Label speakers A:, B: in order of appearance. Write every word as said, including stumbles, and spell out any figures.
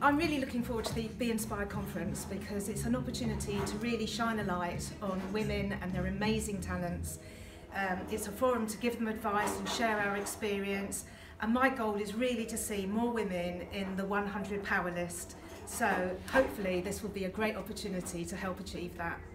A: I'm really looking forward to the Be Inspired conference because it's an opportunity to really shine a light on women and their amazing talents. Um, it's a forum to give them advice and share our experience, and my goal is really to see more women in the one hundred power list. So hopefully this will be a great opportunity to help achieve that.